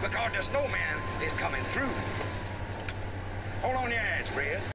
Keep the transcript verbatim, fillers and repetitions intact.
because the snowman is coming through. Hold on your ass, Fred.